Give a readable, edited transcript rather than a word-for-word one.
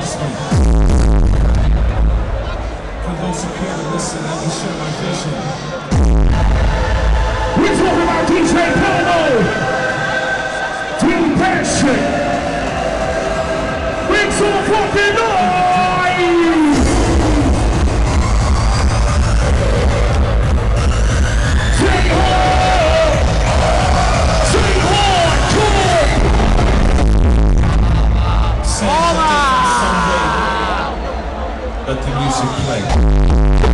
trust me. For those who care to listen, let me share my vision. We're talking about DJ Polo, Team Passion. Make some fucking noise! Say hard! Say hardcore! Say someday, let the music play.